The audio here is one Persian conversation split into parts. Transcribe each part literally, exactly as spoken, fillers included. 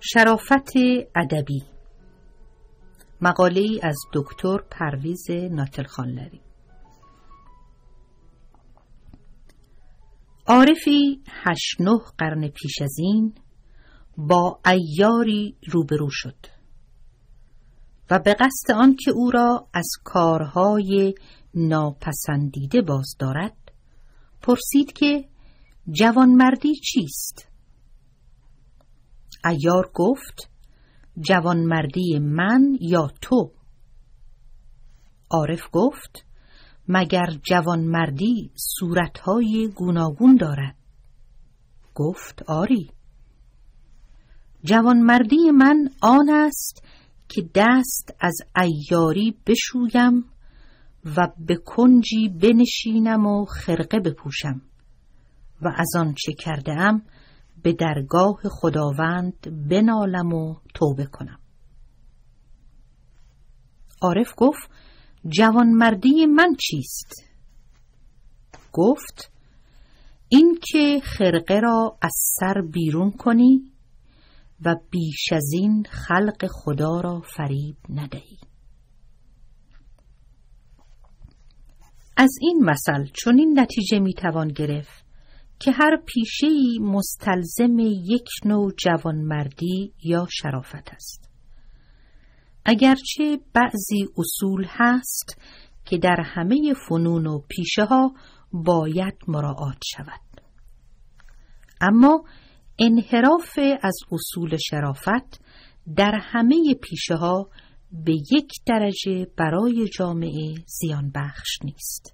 شرافت ادبی، مقاله‌ای از دکتر پرویز ناتلخانلری. عارفی هشت نه قرن پیش از این با عیاری روبرو شد و به قصد آن که او را از کارهای ناپسندیده باز دارد پرسید که جوانمردی چیست؟ عیار گفت جوانمردی من یا تو؟ عارف گفت مگر جوانمردی صورتهای گوناگون دارد؟ گفت آری. جوانمردی من آن است که دست از عیاری بشویم و به کنجی بنشینم و خرقه بپوشم و از آن چه کرده ام به درگاه خداوند بنالم و توبه کنم. عارف گفت جوانمردی من چیست؟ گفت این که خرقه را از سر بیرون کنی و بیش از این خلق خدا را فریب ندهی. از این مثل چنین نتیجه میتوان گرفت که هر پیشه‌ای مستلزم یک نوع جوانمردی یا شرافت است. اگرچه بعضی اصول هست که در همه فنون و پیشه‌ها باید مراعات شود، اما انحراف از اصول شرافت در همه پیشه‌ها به یک درجه برای جامعه زیان بخش نیست.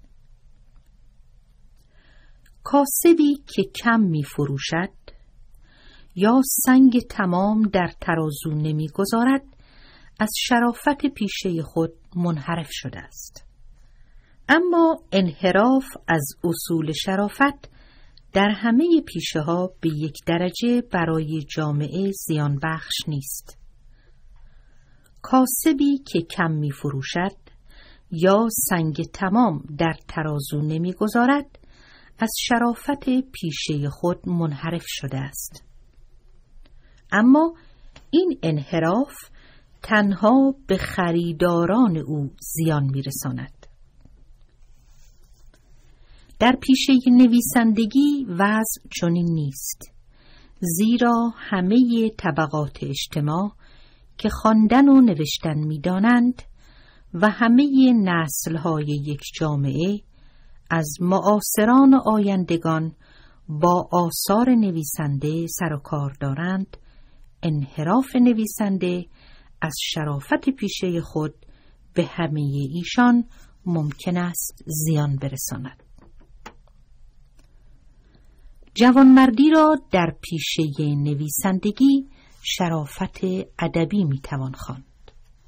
کاسبی که کم می فروشد یا سنگ تمام در ترازو نمی گذارد از شرافت پیشه خود منحرف شده است. اما انحراف از اصول شرافت در همه پیشه ها به یک درجه برای جامعه زیان بخش نیست. کاسبی که کم می فروشد یا سنگ تمام در ترازو نمی گذارد از شرافت پیشه خود منحرف شده است. اما این انحراف تنها به خریداران او زیان می‌رساند. در پیشه نویسندگی وضع چنین نیست، زیرا همه طبقات اجتماع که خواندن و نوشتن می‌دانند و همه نسل‌های یک جامعه از معاصران و آیندگان با آثار نویسنده سر و کار دارند، انحراف نویسنده از شرافت پیشه خود به همه ایشان ممکن است زیان برساند. جوانمردی را در پیشه نویسندگی شرافت ادبی میتوان خواند.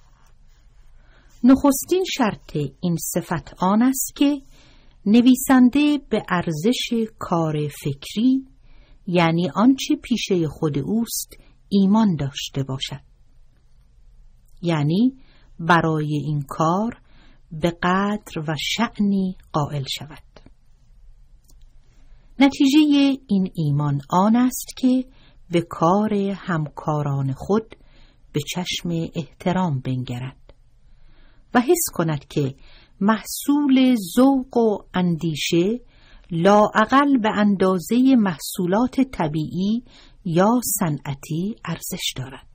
نخستین شرط این صفت آن است که نویسنده به ارزش کار فکری، یعنی آنچه پیشه خود اوست، ایمان داشته باشد، یعنی برای این کار به قدر و شأنی قائل شود. نتیجه این ایمان آن است که به کار همکاران خود به چشم احترام بنگرد و حس کند که محصول ذوق و اندیشه لااقل به اندازه محصولات طبیعی یا صنعتی ارزش دارد.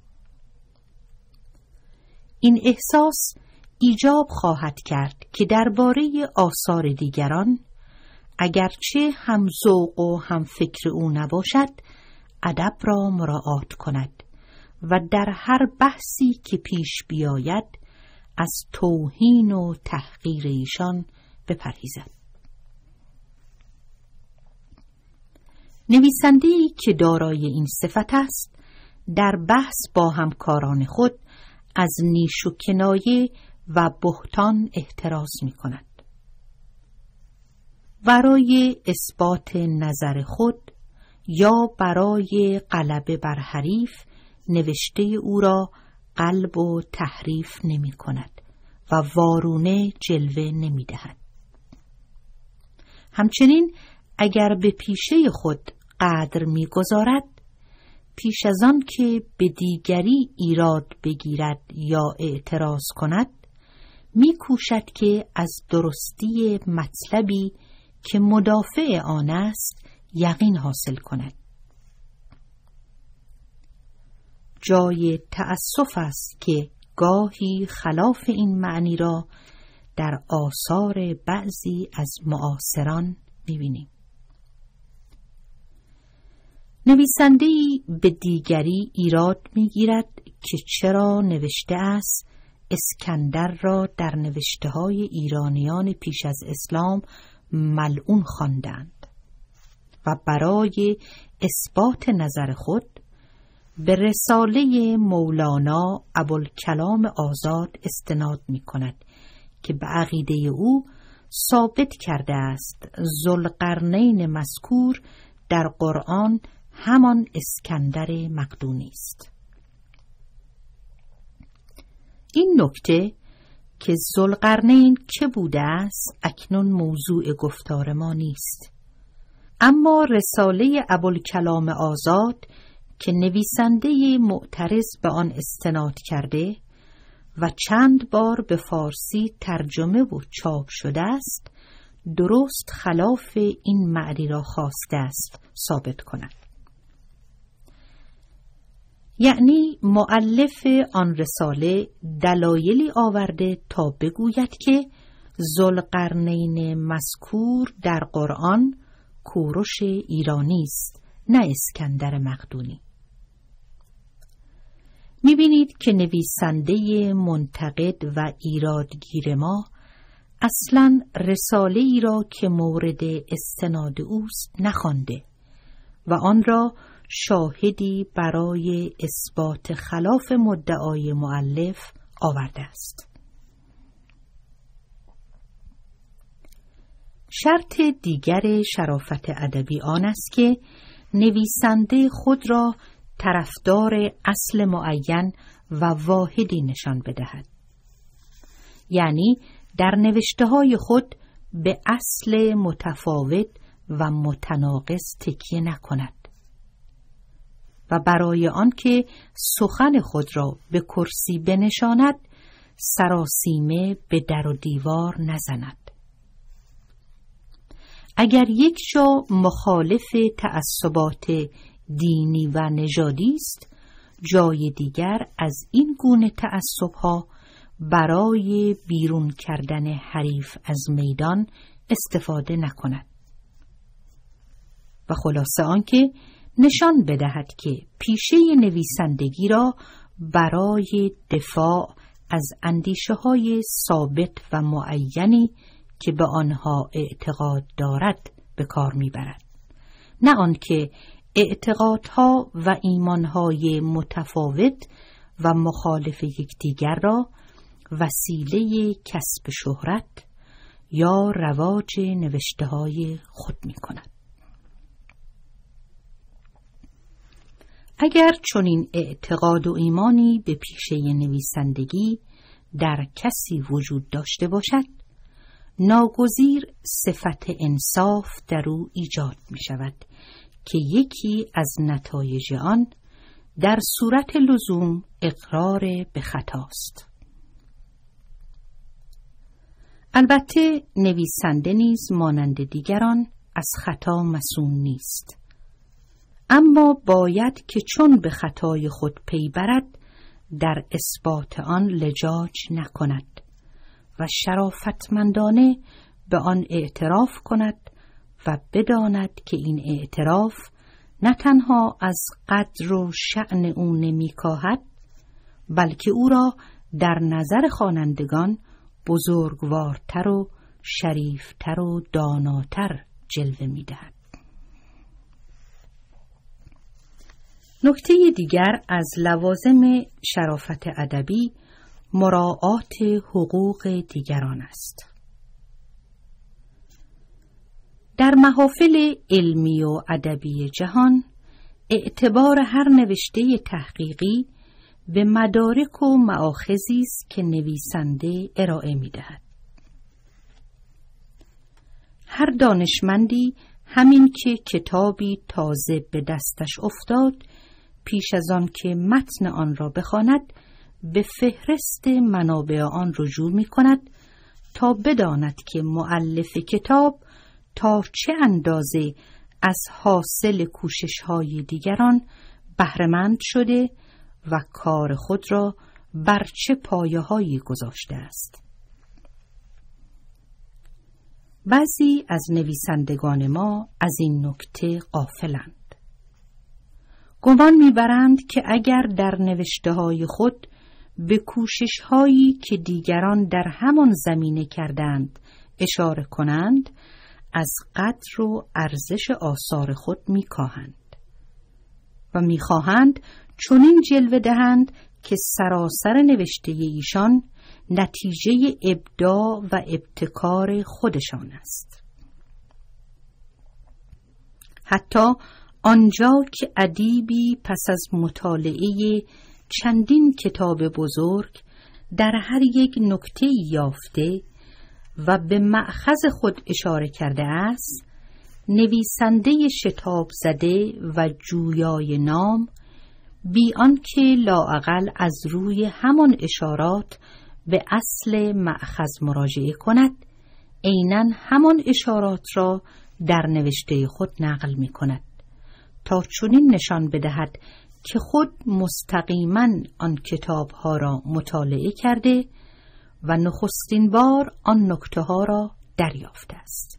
این احساس ایجاب خواهد کرد که درباره آثار دیگران اگرچه هم ذوق و هم فکر او نباشد، ادب را مراعات کند و در هر بحثی که پیش بیاید از توهین و تحقیر ایشان بپرهیزد. نویسنده‌ای که دارای این صفت است در بحث با همکاران خود از نیش و کنایه و بهتان احتراز می کند. برای اثبات نظر خود یا برای غلبه بر حریف نوشته او را قلب و تحریف نمی کند و وارونه جلوه نمی دهد. همچنین اگر به پیشه خود قدر می گذارد، پیش از آن که به دیگری ایراد بگیرد یا اعتراض کند، می‌کوشد که از درستی مطلبی که مدافع آن است یقین حاصل کند. جای تأسف است که گاهی خلاف این معنی را در آثار بعضی از معاصران می‌بینیم. نویسنده‌ای به دیگری ایراد می‌گیرد که چرا نوشته است اسکندر را در نوشته‌های ایرانیان پیش از اسلام ملعون خواندند و برای اثبات نظر خود به رساله مولانا ابوالکلام آزاد استناد می‌کند که به عقیده او ثابت کرده است ذوالقرنین مذکور در قرآن همان اسکندر مقدونی است. این نکته که ذوالقرنین که بوده است اکنون موضوع گفتار ما نیست، اما رساله ابوالکلام آزاد که نویسنده معترض به آن استناد کرده و چند بار به فارسی ترجمه و چاپ شده است، درست خلاف این معنی را خواسته است ثابت کند. یعنی مؤلف آن رساله دلایلی آورده تا بگوید که ذوالقرنین مذکور در قرآن کوروش ایرانی است، نه اسکندر مقدونی. می‌بینید که نویسنده منتقد و ایرادگیر ما اصلاً رساله ای را که مورد استناد اوست نخوانده و آن را شاهدی برای اثبات خلاف مدعای مؤلف آورده است. شرط دیگر شرافت ادبی آن است که نویسنده خود را طرفدار اصل معین و واحدی نشان بدهد، یعنی در نوشته‌های خود به اصل متفاوت و متناقض تکیه نکند و برای آنکه سخن خود را به کرسی بنشاند سراسیمه به در و دیوار نزند. اگر یک جا مخالف تعصبات دینی و نژادی است، جای دیگر از این گونه تعصب‌ها برای بیرون کردن حریف از میدان استفاده نکند و خلاصه آنکه نشان بدهد که پیشه نویسندگی را برای دفاع از اندیشه‌های ثابت و معینی که به آنها اعتقاد دارد به کار میبرد، نه آنکه اعتقادها و ایمانهای متفاوت و مخالف یکدیگر را وسیله کسب شهرت یا رواج نوشته‌های خود می‌کند. اگر چنین اعتقاد و ایمانی به پیشه نویسندگی در کسی وجود داشته باشد، ناگزیر صفت انصاف در او ایجاد می شود که یکی از نتایج آن در صورت لزوم اقرار به خطاست. البته نویسنده نیز مانند دیگران از خطا مصون نیست، اما باید که چون به خطای خود پی برد در اثبات آن لجاج نکند و شرافتمندانه به آن اعتراف کند و بداند که این اعتراف نه تنها از قدر و شأن او نمی‌کاهد، بلکه او را در نظر خوانندگان بزرگوارتر و شریفتر و داناتر جلوه می‌دهد. نکته دیگر از لوازم شرافت ادبی مراعات حقوق دیگران است. در محافل علمی و ادبی جهان اعتبار هر نوشته تحقیقی به مدارک و مآخذی است که نویسنده ارائه می‌دهد. هر دانشمندی همین که کتابی تازه به دستش افتاد پیش از آن که متن آن را بخواند به فهرست منابع آن رجوع می کند تا بداند که مؤلف کتاب تا چه اندازه از حاصل کوشش‌های دیگران بهره‌مند شده و کار خود را بر چه پایه‌هایی گذاشته است. بعضی از نویسندگان ما از این نکته غافلند. گمان می‌برند که اگر در نوشته‌های خود به کوشش‌هایی که دیگران در همان زمینه کردند اشاره کنند، از قدر و ارزش آثار خود می‌کاهند و می‌خواهند چنین جلوه دهند که سراسر نوشته ایشان نتیجه ابداع و ابتکار خودشان است. حتی آنجا که ادیبی پس از مطالعه چندین کتاب بزرگ در هر یک نکته یافته و به مأخذ خود اشاره کرده است، نویسنده شتاب زده و جویای نام بی آنکه لااقل از روی همان اشارات به اصل مأخذ مراجعه کند، عیناً همان اشارات را در نوشته خود نقل می کند تا چنین نشان بدهد که خود مستقیما آن کتاب‌ها را مطالعه کرده و نخستین بار آن نکته‌ها را دریافته است.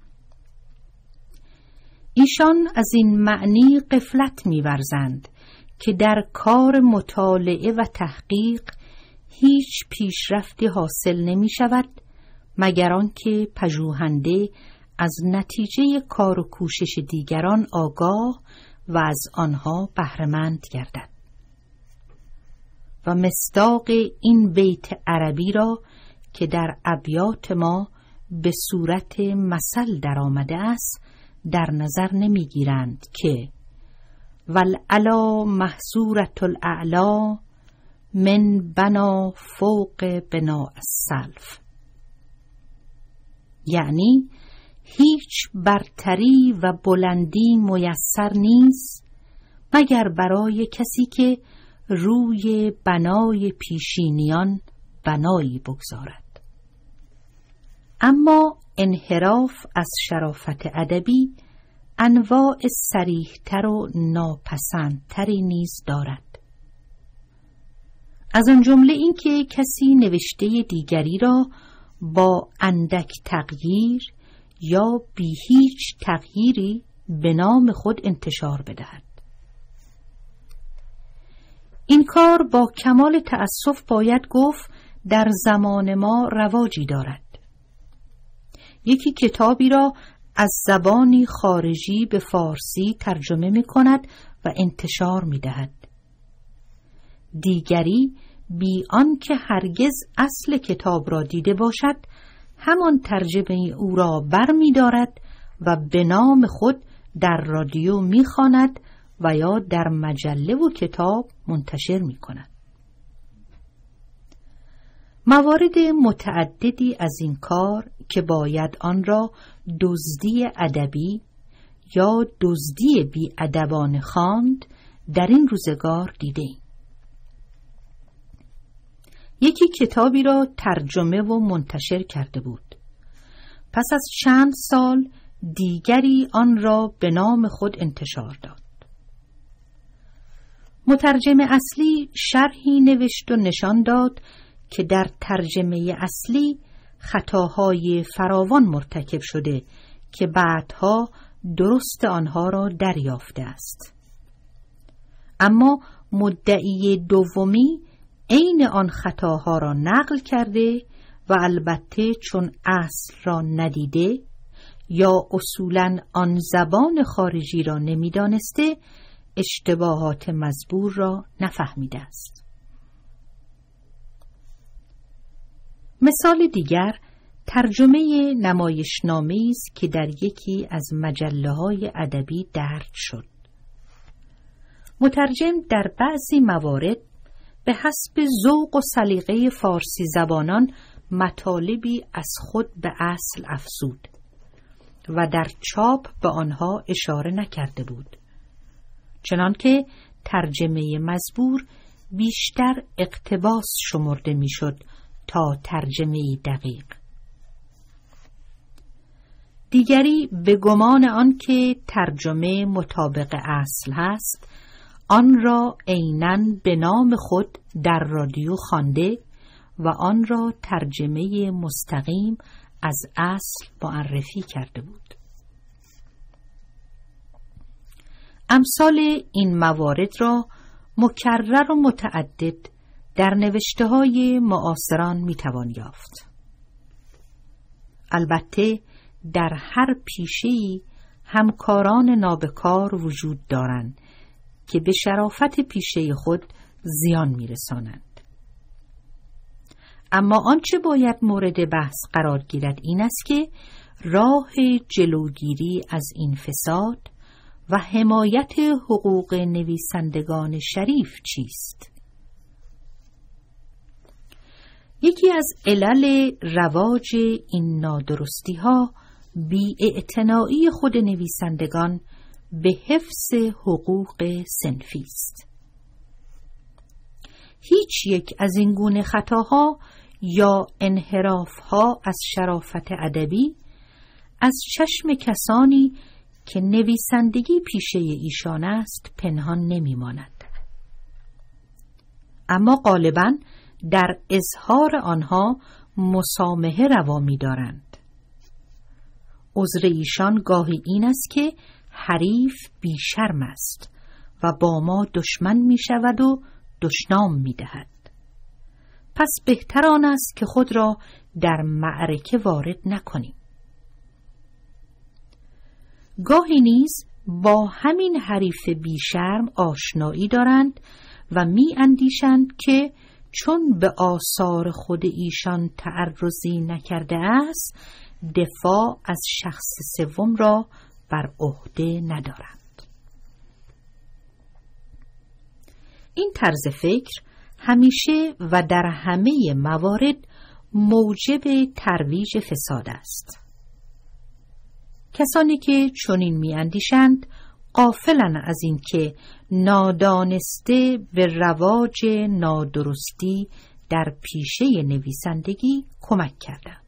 ایشان از این معنی غفلت می‌ورزند که در کار مطالعه و تحقیق هیچ پیشرفتی حاصل نمی شود مگر آنکه پژوهنده از نتیجه کار و کوشش دیگران آگاه و از آنها بهره‌مند گردد. و مصداق این بیت عربی را که در ابیات ما به صورت مثل در آمده است در نظر نمی گیرند که والعلا محظورة الاعلا من بنا فوق بنا السلف، یعنی هیچ برتری و بلندی میسر نیست مگر برای کسی که روی بنای پیشینیان بنایی بگذارد. اما انحراف از شرافت ادبی انواع صریح‌تر و ناپسندتری نیز دارد. از آن جمله این که کسی نوشته دیگری را با اندک تغییر یا بی هیچ تغییری به نام خود انتشار بدهد. این کار با کمال تأسف باید گفت در زمان ما رواجی دارد. یکی کتابی را از زبانی خارجی به فارسی ترجمه می کند و انتشار می دهد. دیگری بی آنکه هرگز اصل کتاب را دیده باشد همان ترجمه او را بر می دارد و به نام خود در رادیو می خواند و یا در مجله و کتاب منتشر می کند. موارد متعددی از این کار که باید آن را دزدی ادبی یا دزدی بی ادبانه خواند در این روزگار دیده ایم. یکی کتابی را ترجمه و منتشر کرده بود. پس از چند سال دیگری آن را به نام خود انتشار داد. مترجم اصلی شرحی نوشت و نشان داد که در ترجمه اصلی خطاهای فراوان مرتکب شده که بعدها درست آنها را دریافته است. اما مدعی دومی عین آن خطاها را نقل کرده و البته چون اصل را ندیده یا اصولاً آن زبان خارجی را نمی‌دانسته اشتباهات مزبور را نفهمیده است. مثال دیگر ترجمه نمایشنامه‌ای است که در یکی از مجله‌های ادبی درج شد. مترجم در بعضی موارد به حسب ذوق و سلیقه فارسی زبانان مطالبی از خود به اصل افزود و در چاپ به آنها اشاره نکرده بود، چنانکه ترجمه مزبور بیشتر اقتباس شمرده میشد تا ترجمه دقیق. دیگری به گمان آن که ترجمه مطابق اصل هست، آن را عیناً به نام خود در رادیو خوانده و آن را ترجمه مستقیم از اصل معرفی کرده بود. امثال این موارد را مکرر و متعدد در نوشته‌های معاصران می‌توان یافت. البته در هر پیشه‌ای همکاران نابکار وجود دارند که به شرافت پیشه خود زیان می‌رسانند. اما آنچه باید مورد بحث قرار گیرد این است که راه جلوگیری از این فساد و حمایت حقوق نویسندگان شریف چیست؟ یکی از علل رواج این نادرستی ها بی‌اعتنایی خود نویسندگان به حفظ حقوق صنفی است. هیچ یک از این گونه خطاها یا انحرافها از شرافت ادبی از چشم کسانی که نویسندگی پیشه ایشان است پنهان نمی ماند. اما غالباً در اظهار آنها مسامحه روا می دارند. عذر ایشان گاهی این است که حریف بیشرم است و با ما دشمن می شود و دشنام می دهد. پس بهتر آن است که خود را در معرکه وارد نکنیم. گاهی نیز با همین حریف بیشرم آشنایی دارند و می اندیشند که چون به آثار خود ایشان تعرضی نکرده است، دفاع از شخص سوم را بر عهده ندارند. این طرز فکر همیشه و در همه موارد موجب ترویج فساد است. کسانی که چنین می‌اندیشند غافلند از این که نادانسته به رواج نادرستی در پیشه نویسندگی کمک کردند.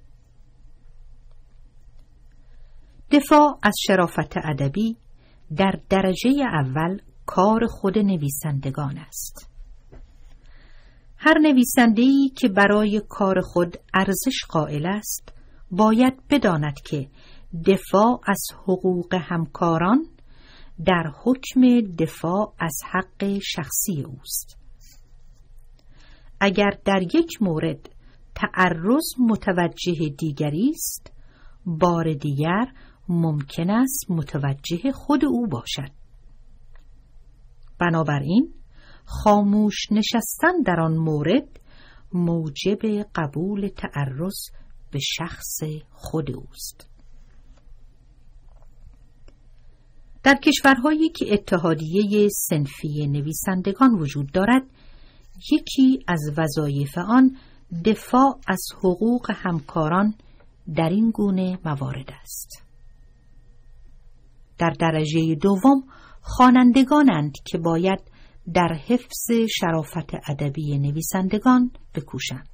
دفاع از شرافت ادبی در درجه اول کار خود نویسندگان است. هر نویسنده‌ای که برای کار خود ارزش قائل است باید بداند که دفاع از حقوق همکاران در حکم دفاع از حق شخصی اوست. اگر در یک مورد تعرض متوجه دیگری است، بار دیگر ممکن است متوجه خود او باشد. بنابراین خاموش نشستن در آن مورد موجب قبول تعرض به شخص خود اوست. در کشورهایی که اتحادیه صنفی نویسندگان وجود دارد، یکی از وظایف آن دفاع از حقوق همکاران در این گونه موارد است. در درجه دوم خوانندگانند که باید در حفظ شرافت ادبی نویسندگان بکوشند.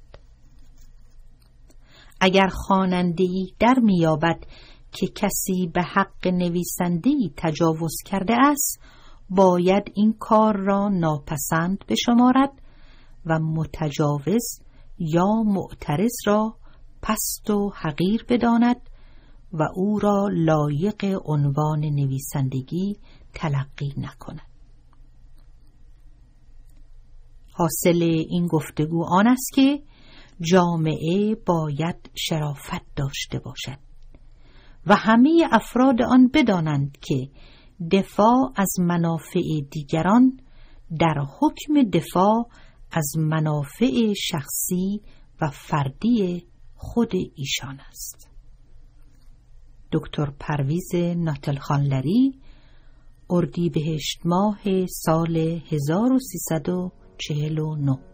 اگر خواننده‌ای در میابد که کسی به حق نویسنده‌ای تجاوز کرده است، باید این کار را ناپسند بشمارد و متجاوز یا معترض را پست و حقیر بداند و او را لایق عنوان نویسندگی تلقی نکند. حاصل این گفتگو آن است که جامعه باید شرافت داشته باشد و همه افراد آن بدانند که دفاع از منافع دیگران در حکم دفاع از منافع شخصی و فردی خود ایشان است. دکتر پرویز ناتلخانلری، اردیبهشت ماه سال هزار و سیصد و چهل و نه.